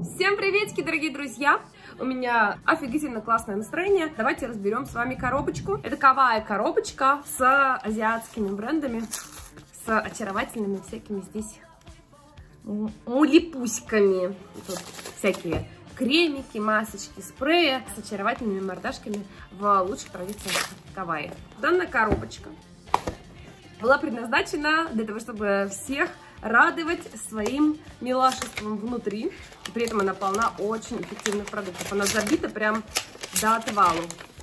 Всем приветики, дорогие друзья! У меня офигительно классное настроение. Давайте разберем с вами коробочку. Это кавая коробочка с азиатскими брендами, с очаровательными всякими здесь мулипуськами. Тут всякие кремики, масочки, спреи с очаровательными мордашками в лучших традициях кавайи. Данная коробочка была предназначена для того, чтобы всех радовать своим милашеством внутри. И при этом она полна очень эффективных продуктов. Она забита прям до отвалу.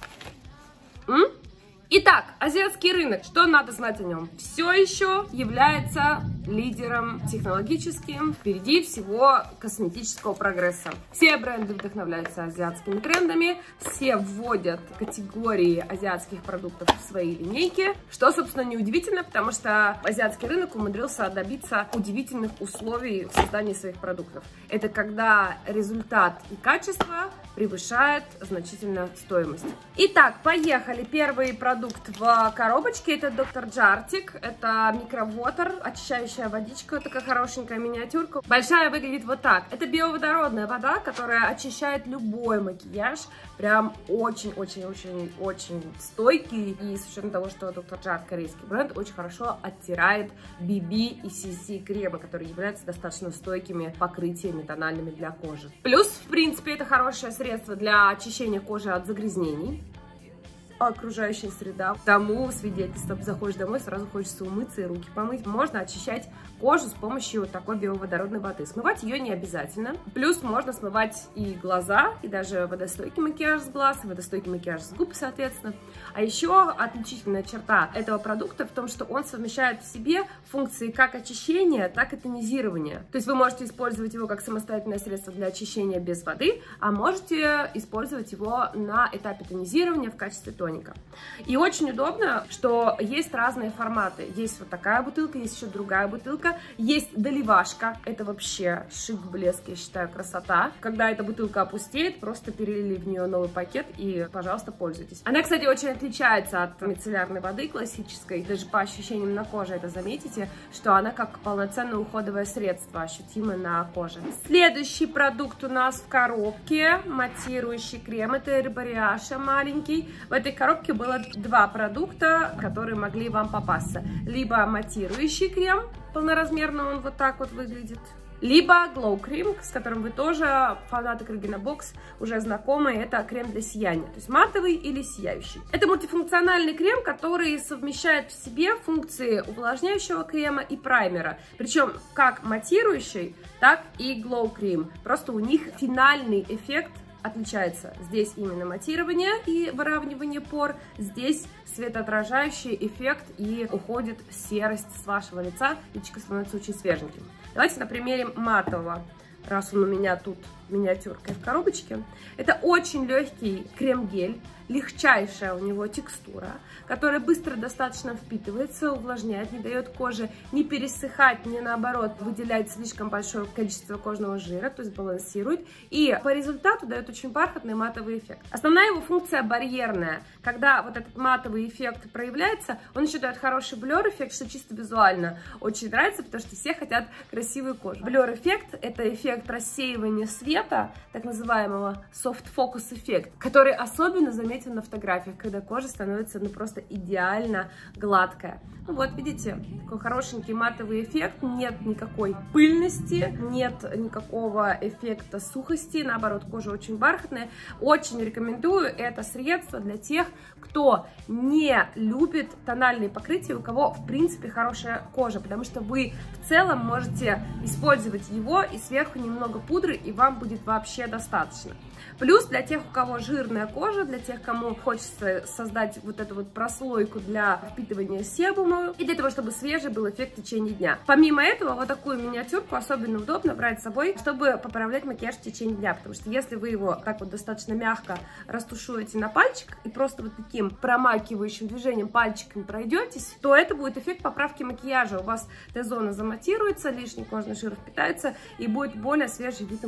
Итак, азиатский рынок. Что надо знать о нем? Все еще является лидером технологическим, впереди всего косметического прогресса. Все бренды вдохновляются азиатскими трендами, все вводят категории азиатских продуктов в свои линейки, что, собственно, неудивительно, потому что азиатский рынок умудрился добиться удивительных условий в создании своих продуктов. Это когда результат и качество превышает значительно стоимость. Итак, поехали. Первый продукт в коробочке — это Dr. Jartik. Это микровотер, очищающая водичка, такая хорошенькая миниатюрка. Большая выглядит вот так. Это биоводородная вода, которая очищает любой макияж. Прям очень-очень-очень-очень стойкий. И с учетом того, что Dr. Jartik корейский бренд, очень хорошо оттирает BB и CC кремы, которые являются достаточно стойкими покрытиями тональными для кожи. Плюс, в принципе, это хорошее средство для очищения кожи от загрязнений. Окружающая среда тому свидетельство. Заходишь домой, сразу хочется умыться и руки помыть. Можно очищать кожу с помощью такой биоводородной воды. Смывать ее не обязательно. Плюс можно смывать и глаза, и даже водостойкий макияж с глаз, водостойкий макияж с губ, соответственно. А еще отличительная черта этого продукта в том, что он совмещает в себе функции как очищения, так и тонизирования. То есть вы можете использовать его как самостоятельное средство для очищения без воды, а можете использовать его на этапе тонизирования в качестве тоника. И очень удобно, что есть разные форматы. Есть вот такая бутылка, есть еще другая бутылка, есть доливашка. Это вообще шик, блеск, я считаю, красота. Когда эта бутылка опустеет, просто перелили в нее новый пакет и, пожалуйста, пользуйтесь. Она, кстати, очень отличается от мицеллярной воды классической. Даже по ощущениям на коже это заметите, что она как полноценное уходовое средство ощутимо на коже. Следующий продукт у нас в коробке. Матирующий крем. Это Herbariasha маленький. В этой коробке было два продукта, которые могли вам попасться. Либо матирующий крем, полноразмерно он вот так вот выглядит, либо Glow Cream, с которым вы тоже, фанаты Крыгина Бокс, уже знакомы. Это крем для сияния, то есть матовый или сияющий. Это мультифункциональный крем, который совмещает в себе функции увлажняющего крема и праймера. Причем как матирующий, так и Glow Cream. Просто у них финальный эффект отличается. Здесь именно матирование и выравнивание пор, здесь светоотражающий эффект и уходит серость с вашего лица, личико становится очень свеженьким. Давайте на примере матового, раз он у меня тут миниатюркой в коробочке. Это очень легкий крем-гель, легчайшая у него текстура, которая быстро достаточно впитывается, увлажняет, не дает коже не пересыхать, не наоборот выделять слишком большое количество кожного жира, то есть балансирует, и по результату дает очень бархатный матовый эффект. Основная его функция барьерная. Когда вот этот матовый эффект проявляется, он еще дает хороший блер-эффект, что чисто визуально очень нравится, потому что все хотят красивую кожу. Блер-эффект — это эффект рассеивания света, так называемого soft-focus эффект, который особенно заметен на фотографиях, когда кожа становится просто идеально гладкая. Ну вот, видите, такой хорошенький матовый эффект, нет никакой пыльности, нет никакого эффекта сухости, наоборот, кожа очень бархатная. Очень рекомендую это средство для тех, кто не любит тональные покрытия, у кого, в принципе, хорошая кожа, потому что вы в целом можете использовать его и сверху немного пудры, и вам будет вообще достаточно. Плюс для тех, у кого жирная кожа, для тех, кому хочется создать вот эту вот прослойку для впитывания себума и для того, чтобы свежий был эффект в течение дня. Помимо этого, вот такую миниатюрку особенно удобно брать с собой, чтобы поправлять макияж в течение дня, потому что если вы его так вот достаточно мягко растушуете на пальчик и просто вот таким промакивающим движением пальчиком пройдетесь, то это будет эффект поправки макияжа. У вас Т-зона заматируется, лишний кожный жир впитается и будет более свежий вид макияжа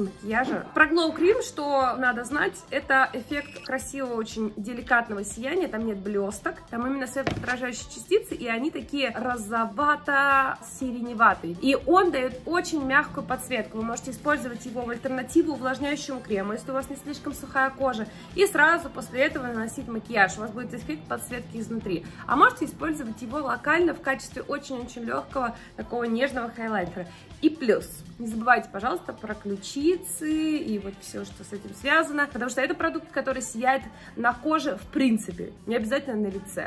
макияжа. Про Glow Cream, что надо знать, это эффект красивого, очень деликатного сияния, там нет блесток, там именно светоотражающие частицы, и они такие розовато-сиреневатые. И он дает очень мягкую подсветку, вы можете использовать его в альтернативу увлажняющему крему, если у вас не слишком сухая кожа, и сразу после этого наносить макияж, у вас будет эффект подсветки изнутри. А можете использовать его локально в качестве очень-очень легкого, такого нежного хайлайтера. И плюс, не забывайте, пожалуйста, про ключицы и вот все, что с этим связано, потому что это продукт, который сияет на коже в принципе, не обязательно на лице.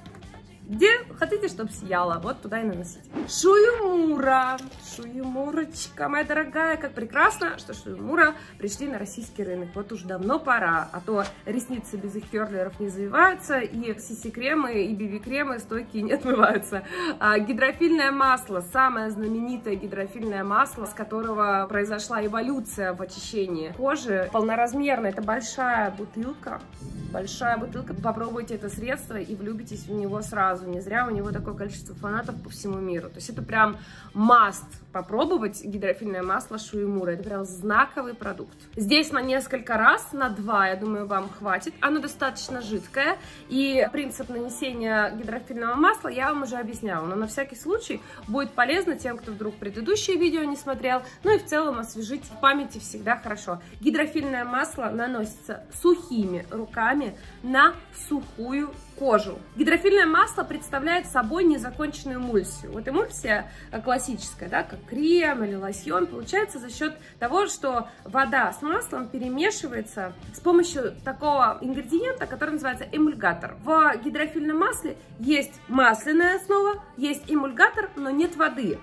Где хотите, чтобы сияло, вот туда и наносите. Шуемура. Шуемурочка, моя дорогая, как прекрасно, что Шуемура пришли на российский рынок. Вот уж давно пора, а то ресницы без их керлеров не завиваются, и CC-кремы, и BB-кремы стойкие не отмываются. Гидрофильное масло, самое знаменитое гидрофильное масло, с которого произошла эволюция в очищении кожи. Полноразмерное, это большая бутылка. Большая бутылка. Попробуйте это средство и влюбитесь в него сразу. Не зря у него такое количество фанатов по всему миру. То есть это прям must попробовать гидрофильное масло Шуемура. Это прям знаковый продукт. Здесь на несколько раз, на 2, я думаю, вам хватит. Оно достаточно жидкое. И принцип нанесения гидрофильного масла я вам уже объясняла. Но на всякий случай будет полезно тем, кто вдруг предыдущее видео не смотрел. Ну и в целом освежить в памяти всегда хорошо. Гидрофильное масло наносится сухими руками на сухую кожу. Гидрофильное масло представляет собой незаконченную эмульсию. Вот эмульсия классическая, да, как крем или лосьон, получается за счет того, что вода с маслом перемешивается с помощью такого ингредиента, который называется эмульгатор. В гидрофильном масле есть масляная основа, есть эмульгатор, но нет воды.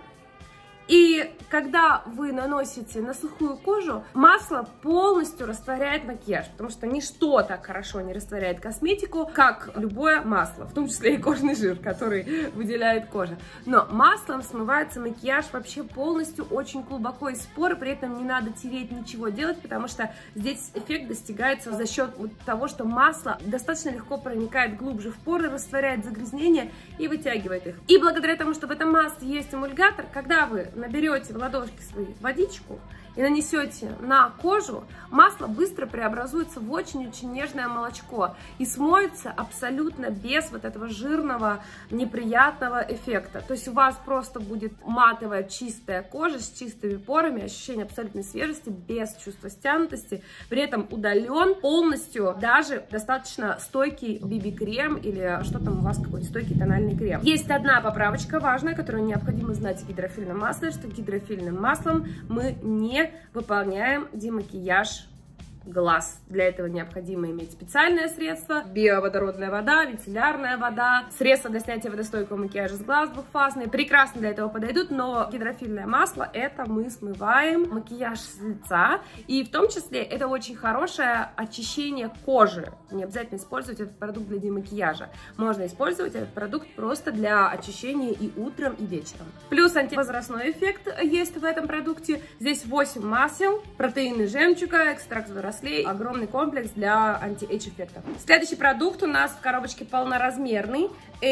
И когда вы наносите на сухую кожу, масло полностью растворяет макияж, потому что ничто так хорошо не растворяет косметику, как любое масло, в том числе и кожный жир, который выделяет кожа. Но маслом смывается макияж вообще полностью, очень глубоко из пор, при этом не надо тереть, ничего делать, потому что здесь эффект достигается за счет того, что масло достаточно легко проникает глубже в поры, растворяет загрязнения и вытягивает их. И благодаря тому, что в этом масле есть эмульгатор, когда вы наберете в ладошки свои водичку и нанесете на кожу, масло быстро преобразуется в очень-очень нежное молочко и смоется абсолютно без вот этого жирного, неприятного эффекта. То есть у вас просто будет матовая, чистая кожа с чистыми порами, ощущение абсолютной свежести, без чувства стянутости, при этом удален полностью даже достаточно стойкий BB-крем или что там у вас, какой-то стойкий тональный крем. Есть одна поправочка важная, которую необходимо знать в гидрофильном масле, что гидрофильным маслом мы не выполняем демакияж глаз. Для этого необходимо иметь специальное средство: биоводородная вода, мицеллярная вода, средства для снятия водостойкого макияжа с глаз двухфазные. Прекрасно для этого подойдут, но гидрофильное масло — это мы смываем макияж с лица, и в том числе это очень хорошее очищение кожи. Не обязательно использовать этот продукт для демакияжа. Можно использовать этот продукт просто для очищения и утром, и вечером. Плюс антивозрастной эффект есть в этом продукте. Здесь 8 масел, протеины жемчуга, экстракт водорослей, огромный комплекс для анти-эйдж эффектов. Следующий продукт у нас в коробочке полноразмерный.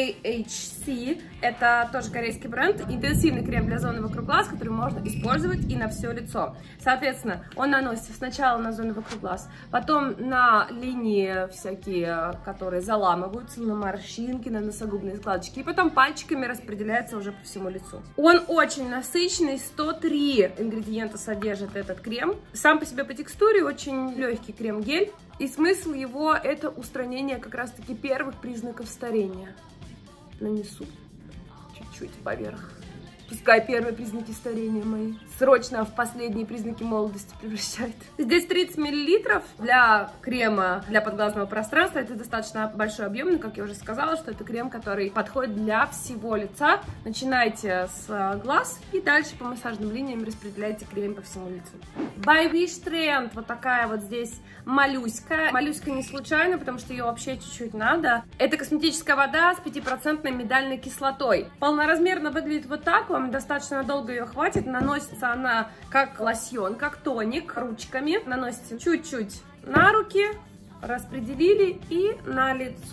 AHC, это тоже корейский бренд, интенсивный крем для зоны вокруг глаз, который можно использовать и на все лицо. Соответственно, он наносится сначала на зону вокруг глаз, потом на линии всякие, которые заламываются, на морщинки, на носогубные складочки, и потом пальчиками распределяется уже по всему лицу. Он очень насыщенный, 103 ингредиента содержит этот крем. Сам по себе по текстуре очень легкий крем-гель, и смысл его — это устранение как раз-таки первых признаков старения. Нанесу чуть-чуть поверх. Пускай первые признаки старения мои срочно в последние признаки молодости превращает. Здесь 30 мл для крема для подглазного пространства. Это достаточно большой объем, но, как я уже сказала, что это крем, который подходит для всего лица. Начинайте с глаз и дальше по массажным линиям распределяйте крем по всему лицу. By Wish Trend. Вот такая вот здесь моллюська. Моллюська не случайно, потому что ее вообще чуть-чуть надо. Это косметическая вода с 5% миндальной кислотой. Полноразмерно выглядит вот так. Вам достаточно долго ее хватит. Наносится она как лосьон, как тоник, ручками. Наносите чуть-чуть на руки, распределили, и на лицо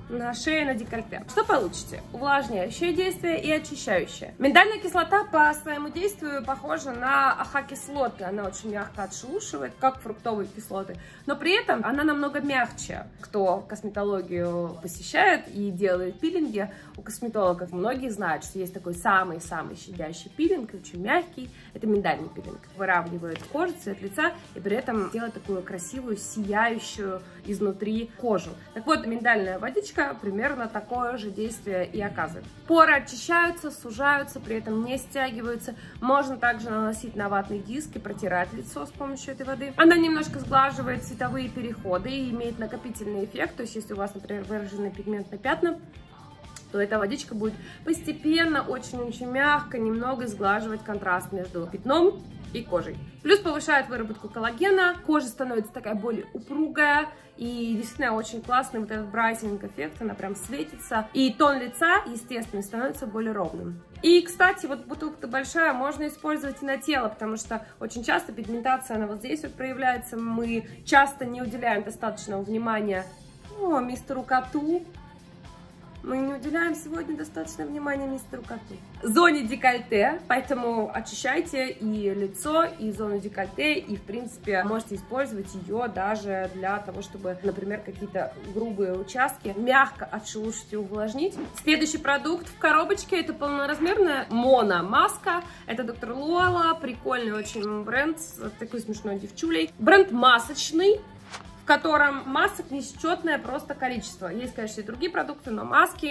на шее, на декольте. Что получите? Увлажняющее действие и очищающее. Миндальная кислота по своему действию похожа на АХ-кислоты. Она очень мягко отшелушивает, как фруктовые кислоты. Но при этом она намного мягче. Кто косметологию посещает и делает пилинги, у косметологов многие знают, что есть такой самый-самый щадящий пилинг, очень мягкий. Это миндальный пилинг. Выравнивает кожу, цвет лица и при этом делает такую красивую, сияющую изнутри кожу. Так вот, миндальная водичка примерно такое же действие и оказывает. Поры очищаются, сужаются, при этом не стягиваются. Можно также наносить на ватный диск и протирать лицо с помощью этой воды. Она немножко сглаживает цветовые переходы и имеет накопительный эффект. То есть, если у вас, например, выражены пигментные пятна, то эта водичка будет постепенно, очень-очень мягко, немного сглаживать контраст между пятном и кожей. Плюс повышает выработку коллагена, кожа становится такая более упругая, и действительно очень классный вот этот брайтинг эффект, она прям светится, и тон лица, естественно, становится более ровным. И, кстати, вот бутылка большая, можно использовать и на тело, потому что очень часто пигментация, она вот здесь вот проявляется, мы часто не уделяем достаточного внимания мистеру коту. Мы не уделяем сегодня достаточно внимания мистеру коту. Зоне декольте, поэтому очищайте и лицо, и зону декольте, и, в принципе, можете использовать ее даже для того, чтобы, например, какие-то грубые участки мягко отшелушить и увлажнить. Следующий продукт в коробочке — это полноразмерная моно-маска. Это Доктор Луала, прикольный очень бренд с такой смешной девчулей. Бренд масочный, в котором масок несчетное просто количество. Есть, конечно, и другие продукты, но маски,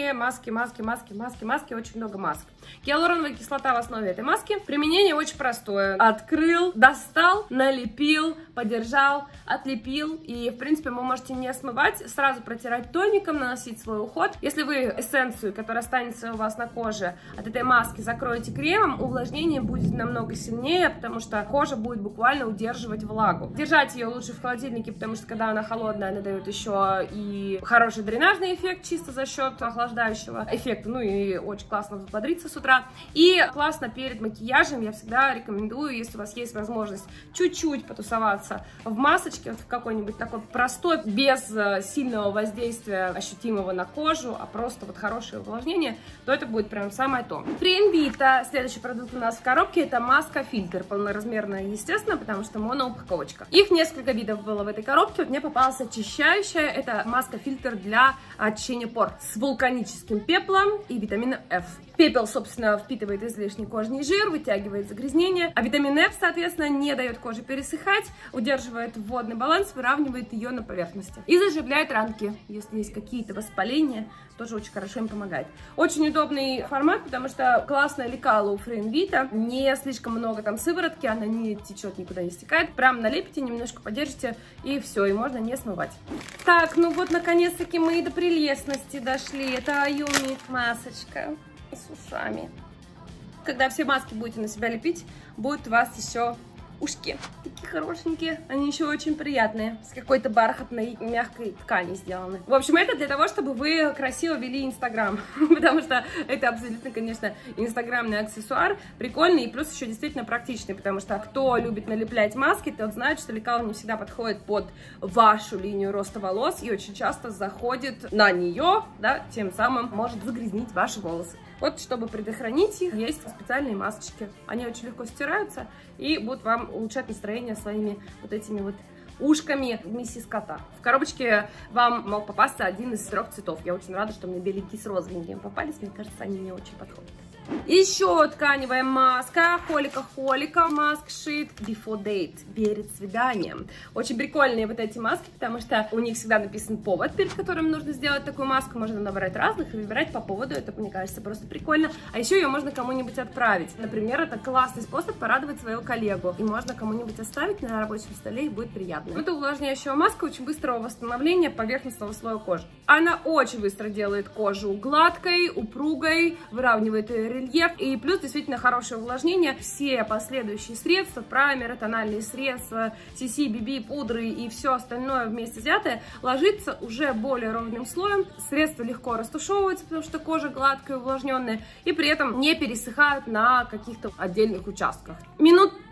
очень много масок. Гиалуроновая кислота в основе этой маски. Применение очень простое. Открыл, достал, налепил, подержал, отлепил. И, в принципе, вы можете не смывать, сразу протирать тоником, наносить свой уход. Если вы эссенцию, которая останется у вас на коже, от этой маски закроете кремом, увлажнение будет намного сильнее, потому что кожа будет буквально удерживать влагу. Держать ее лучше в холодильнике, потому что когда она холодная, она дает еще и хороший дренажный эффект чисто за счет охлаждающего эффекта, ну и очень классно взбодриться с утра. И классно перед макияжем я всегда рекомендую, если у вас есть возможность чуть-чуть потусоваться в масочке, вот в какой-нибудь такой простой, без сильного воздействия ощутимого на кожу, а просто вот хорошее увлажнение, то это будет прям самое то. Фриенвита, следующий продукт у нас в коробке, это маска-фильтр, полноразмерная, естественно, потому что моноупаковочка. Их несколько видов было в этой коробке. Вот мне попалась очищающая, это маска-фильтр для очищения пор с вулканическим пеплом и витамином F. Пепел, собственно, впитывает излишний кожный жир, вытягивает загрязнение, а витамин F, соответственно, не дает коже пересыхать, удерживает водный баланс, выравнивает ее на поверхности и заживляет ранки, если есть какие-то воспаления, тоже очень хорошо им помогает. Очень удобный формат, потому что классное лекало у Фриенвита, не слишком много там сыворотки, она не течет, никуда не стекает, прям налепите, немножко подержите и все, и можно не смывать. Так, ну вот наконец-таки мы и до прелестности дошли, это Аюми масочка с ушами. Когда все маски будете на себя лепить, будут у вас еще ушки. Такие хорошенькие, они еще очень приятные, с какой-то бархатной мягкой ткани сделаны. В общем, это для того, чтобы вы красиво вели Инстаграм, потому что это абсолютно, конечно, инстаграмный аксессуар, прикольный и плюс еще действительно практичный, потому что кто любит налеплять маски, тот знает, что лекало не всегда подходит под вашу линию роста волос и очень часто заходит на нее, да, тем самым может загрязнить ваши волосы. Вот, чтобы предохранить их, есть специальные масочки. Они очень легко стираются и будут вам улучшать настроение своими вот этими вот ушками миссис Кота. В коробочке вам мог попасться один из 3 цветов. Я очень рада, что мне беленькие с розовеньким попались. Мне кажется, они мне очень подходят. Еще тканевая маска Холика Mask Sheet Before Date, перед свиданием. Очень прикольные вот эти маски, потому что у них всегда написан повод, перед которым нужно сделать такую маску. Можно набрать разных и выбирать по поводу. Это, мне кажется, просто прикольно. А еще ее можно кому-нибудь отправить. Например, это классный способ порадовать своего коллегу. И можно кому-нибудь оставить на рабочем столе, и будет приятно. Это увлажняющая маска очень быстрого восстановления поверхностного слоя кожи. Она очень быстро делает кожу гладкой, упругой, выравнивает рельеф, и плюс действительно хорошее увлажнение. Все последующие средства, праймеры, тональные средства, CC, BB, пудры и все остальное вместе взятое ложится уже более ровным слоем. Средства легко растушевываются, потому что кожа гладкая, увлажненная, и при этом не пересыхают на каких-то отдельных участках. Минут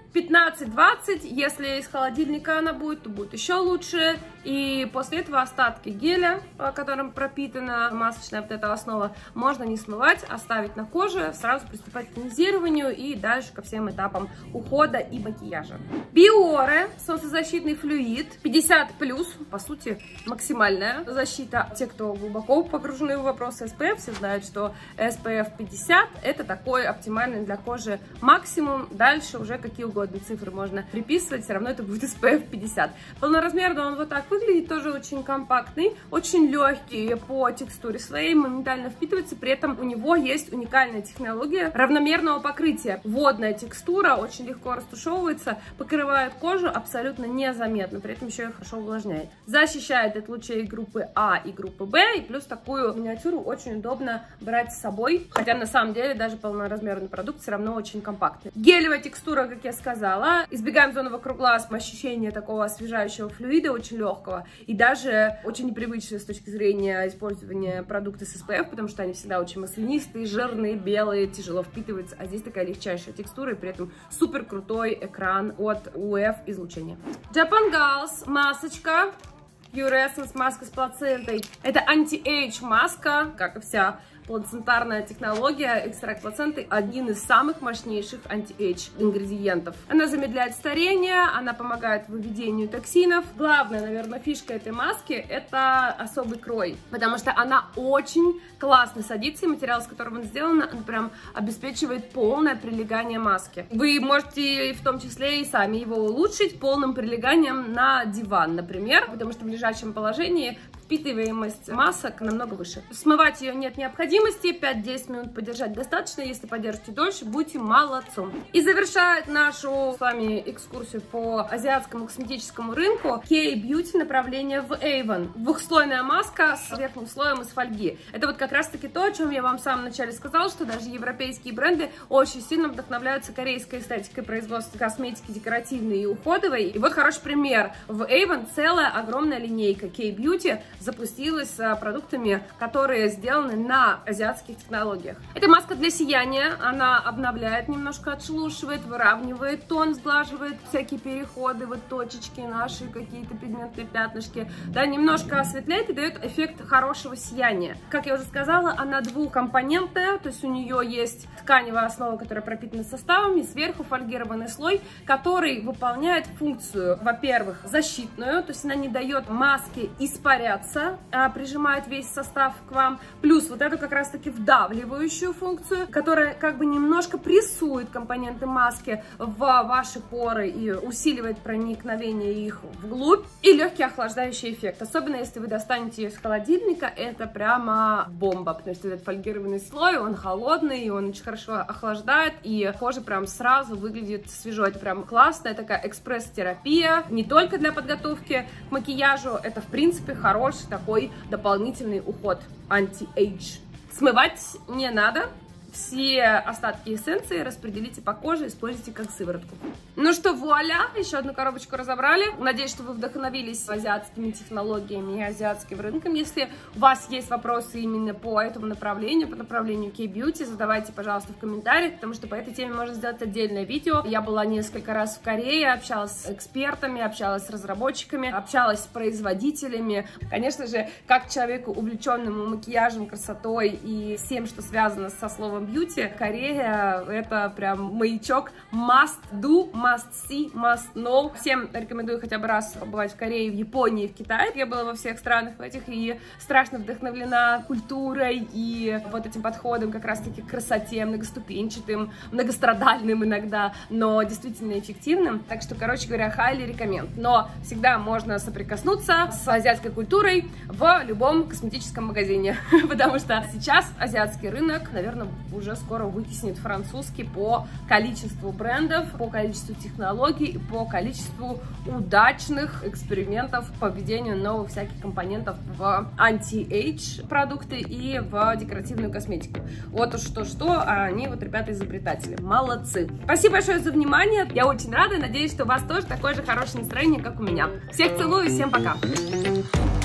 15-20, если из холодильника она будет, то будет еще лучше. И после этого остатки геля, которым пропитана масочная вот эта основа, можно не смывать, оставить на коже, сразу приступать к тонизированию и дальше ко всем этапам ухода и макияжа. Биоре, солнцезащитный флюид, 50+, по сути, максимальная защита. Те, кто глубоко погружены в вопросы SPF, все знают, что SPF 50 это такой оптимальный для кожи максимум. Дальше уже какие угодно цифры можно приписывать, все равно это будет SPF 50. Полноразмерно он вот так выглядит, тоже очень компактный, очень легкий по текстуре своей, моментально впитывается, при этом у него есть уникальная технология равномерного покрытия. Водная текстура очень легко растушевывается, покрывает кожу абсолютно незаметно, при этом еще и хорошо увлажняет. Защищает от лучей группы А и группы Б, и плюс такую миниатюру очень удобно брать с собой, хотя на самом деле даже полноразмерный продукт все равно очень компактный. Гелевая текстура, как я сказала, избегаем зоны вокруг глаз, ощущение такого освежающего флюида, очень легкого, и даже очень непривычно с точки зрения использования продукта с SPF, потому что они всегда очень маслянистые, жирные, белые, тяжело впитываются, а здесь такая легчайшая текстура, и при этом супер крутой экран от UV излучения. Japan Girls масочка, Pure Essence маска с плацентой. Это анти-эйдж маска, как и вся плацентарная технология, экстракт плаценты один из самых мощнейших анти-эйдж ингредиентов. Она замедляет старение, она помогает выведению токсинов. Главная, наверное, фишка этой маски — это особый крой, потому что она очень классно садится, и материал, с которым он сделан, он прям обеспечивает полное прилегание маски. Вы можете в том числе и сами его улучшить полным прилеганием на диван, например, потому что в лежачем положении впитываемость масок намного выше. Смывать ее нет необходимости, 5-10 минут подержать достаточно, если подержите дольше, будете молодцом. И завершает нашу с вами экскурсию по азиатскому косметическому рынку K-Beauty направление в Avon. Двухслойная маска с верхним слоем из фольги. Это вот как раз таки то, о чем я вам в самом начале сказала, что даже европейские бренды очень сильно вдохновляются корейской эстетикой производства косметики декоративной и уходовой. И вот хороший пример. В Avon целая огромная линейка K-Beauty запустилась с продуктами, которые сделаны на азиатских технологиях. Это маска для сияния, она обновляет, немножко отшелушивает, выравнивает тон, сглаживает всякие переходы, вот точечки наши, какие-то пигментные пятнышки, да, немножко осветляет и дает эффект хорошего сияния. Как я уже сказала, она двухкомпонентная, то есть у нее есть тканевая основа, которая пропитана составами, сверху фольгированный слой, который выполняет функцию, во-первых, защитную, то есть она не дает маске испаряться, прижимает весь состав к вам, плюс вот эту как раз таки вдавливающую функцию, которая как бы немножко прессует компоненты маски в ваши поры и усиливает проникновение их вглубь, и легкий охлаждающий эффект, особенно если вы достанете ее из холодильника, это прямо бомба, потому что этот фольгированный слой, он холодный, он очень хорошо охлаждает, и кожа прям сразу выглядит свежо, это прям классная такая экспресс-терапия, не только для подготовки к макияжу, это в принципе хороший такой дополнительный уход, анти-эйдж. Смывать не надо. Все остатки эссенции распределите по коже, используйте как сыворотку. Ну что, вуаля, еще одну коробочку разобрали. Надеюсь, что вы вдохновились азиатскими технологиями и азиатским рынком. Если у вас есть вопросы именно по этому направлению, по направлению K-Beauty, задавайте, пожалуйста, в комментариях, потому что по этой теме можно сделать отдельное видео. Я была несколько раз в Корее, общалась с экспертами, общалась с разработчиками, общалась с производителями. Конечно же, как человеку, увлеченному макияжем, красотой и всем, что связано со словом бьюти, Корея — это прям маячок must do, must see, must know. Всем рекомендую хотя бы раз побывать в Корее, в Японии, в Китае. Я была во всех странах в этих и страшно вдохновлена культурой и вот этим подходом как раз-таки к красоте, многоступенчатым, многострадальным иногда, но действительно эффективным. Так что, короче говоря, highly recommend. Но всегда можно соприкоснуться с азиатской культурой в любом косметическом магазине, потому что сейчас азиатский рынок, наверное, уже скоро вытеснит французский по количеству брендов, по количеству технологий, по количеству удачных экспериментов по введению новых всяких компонентов в анти-эйдж продукты и в декоративную косметику. Вот уж что-что, а они вот ребята-изобретатели. Молодцы! Спасибо большое за внимание. Я очень рада, надеюсь, что у вас тоже такое же хорошее настроение, как у меня. Всех целую, всем пока!